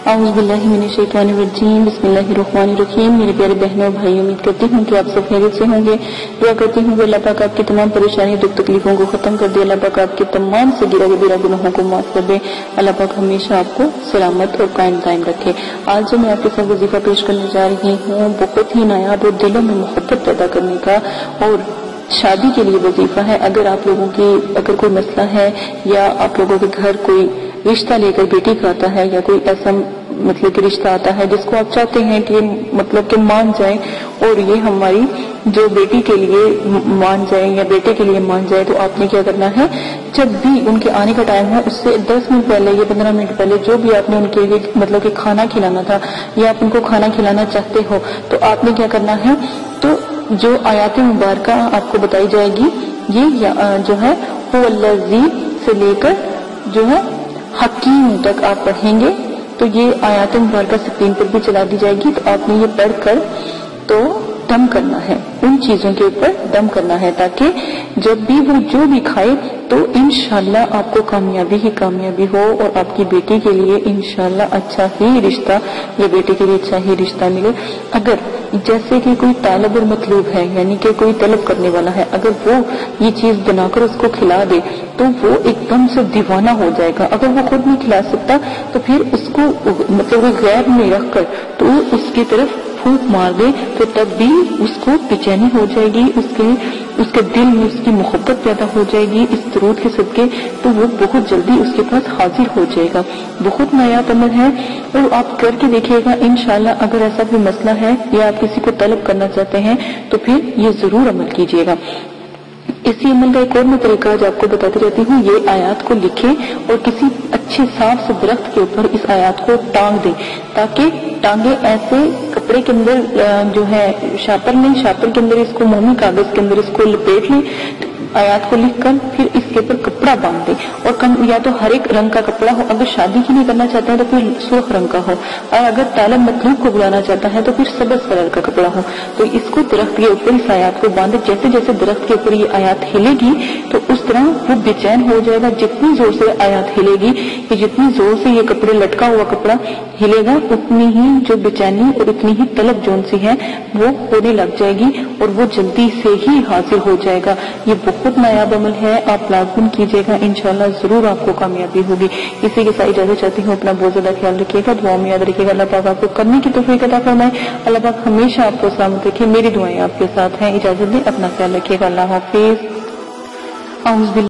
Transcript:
اعوذ باللہ من الشیطان الرجیم، بسم اللہ الرحمن الرحیم۔ میرے پیارے بہنوں اور بھائیوں، امید کرتی ہوں کہ آپ سب خیریت سے ہوں گے۔ دعا کرتی ہوں کہ اللہ پاک آپ کی تمام پریشانی دکھ تکلیفوں کو ختم کر دے، اللہ پاک آپ کے تمام صغیرہ کبیرہ گناہوں کو معاف کر دے، اللہ پاک ہمیشہ آپ کو سلامت اور قائم دائم رکھے۔ آج جو میں آپ کے ساتھ وظیفہ پیش کرنے جا رہی ہوں، بہت ہی نایاب اور دلوں میں محبت پیدا کرنے کا اور شادی کے لیے وظیفہ ہے۔ اگر کوئی مسئلہ ہے یا آپ لوگوں کے گھر کوئی رشتہ لے کر بیٹی کا آتا ہے یا کوئی ایسا کہ رشتہ آتا ہے جس کو آپ چاہتے ہیں کہ کہ مان جائے اور یہ ہماری جو بیٹی کے لیے مان جائے یا بیٹے کے لیے مان جائے، تو آپ نے کیا کرنا ہے، جب بھی ان کے آنے کا ٹائم ہے اس سے 10 منٹ پہلے یا 15 منٹ پہلے جو بھی آپ نے ان کے لیے کہ کھانا کھلانا تھا یا آپ ان کو کھانا کھلانا چاہتے ہو، تو آپ نے کیا کرنا ہے، تو جو آیات مبارکہ آپ کو بتائی جائے گی، یہ جو ہے هو الذی سے لے کر جو ہے حکیم تک آپ پڑھیں گے، تو یہ آیات مبارکہ اسکرین پر بھی چلا دی جائے گی، تو آپ نے یہ پڑھ کر تو دم کرنا ہے، ان چیزوں کے اوپر دم کرنا ہے، تاکہ جب بھی وہ جو بھی کھائے تو انشاءاللہ آپ کو کامیابی ہی کامیابی ہو اور آپ کی بیٹی کے لیے انشاءاللہ اچھا ہی رشتہ یا بیٹے کے لیے اچھا ہی رشتہ ملے۔ اگر جیسے کہ کوئی طالب اور مطلوب ہے، یعنی کہ کوئی طلب کرنے والا ہے، اگر وہ یہ چیز بنا کر اس کو کھلا دے تو وہ ایک دم سے دیوانہ ہو جائے گا۔ اگر وہ خود نہیں کھلا سکتا تو پھر اس کو غیب میں رکھ کر تو اس کی طرف پھونک مار دے، تو تب بھی اس کو بے چینی ہو جائے گی، اس کے دل میں اس کی محبت پیدا ہو جائے گی اس درود کے صدقے، تو وہ بہت جلدی اس کے پاس حاضر ہو جائے گا۔ بہت نایاب عمل ہے اور آپ کر کے دیکھیے گا انشاءاللہ۔ اگر ایسا کوئی مسئلہ ہے یا آپ کسی کو طلب کرنا چاہتے ہیں تو پھر یہ ضرور عمل کیجیے گا۔ اسی عمل کا ایک اور میں طریقہ آج آپ کو بتاتی رہتی ہوں، یہ آیات کو لکھیں اور کسی اچھے صاف سے درخت کے اوپر اس آیات کو ٹانگ دیں، تاکہ ٹانگیں ایسے کپڑے کے اندر جو ہے شاپر کے اندر اس کو مومی کاغذ کے اندر اس کو لپیٹ لیں، آیات کو لکھ کر پھر اس کے اوپر کپڑا باندھ دیں، اور یا تو ہر ایک رنگ کا کپڑا ہو، اگر شادی کی نہیں کرنا چاہتے ہیں تو پھر سرخ رنگ کا ہو، اور اگر طالب مطلوب کو بلانا چاہتا ہے تو پھر سبز کلر کا کپڑا ہو، تو اس کو درخت کے اوپر اس آیات کو باندھے۔ جیسے جیسے درخت کے اوپر یہ آیات ہلے گی تو اس طرح وہ بے چین ہو جائے گا، جتنی زور سے آیات ہلے گی کہ جتنی زور سے یہ کپڑے لٹکا ہوا کپڑا ہلے گا، اتنی ہی جو بے چینی اور اتنی ہی طلب جون سی ہے وہ ہونے لگ جائے گی اور وہ جلدی سے ہی حاصل ہو جائے گا۔ یہ بہت نایاب عمل ہے، آپ لازم کیجیے گا، انشاءاللہ ضرور آپ کو کامیابی ہوگی۔ اسی کے ساتھ اجازت چاہتی ہوں، اپنا بہت زیادہ خیال رکھیے گا، دعا میں یاد رکھیے گا، اللہ پاک آپ کو کرنے کی توفیق عطا فرمائے، اللہ پاک ہمیشہ آپ کو سلامت رکھے۔ میری دعائیں آپ کے ساتھ ہیں، اجازت دیں، اپنا خیال رکھیے گا، اللہ حافظ۔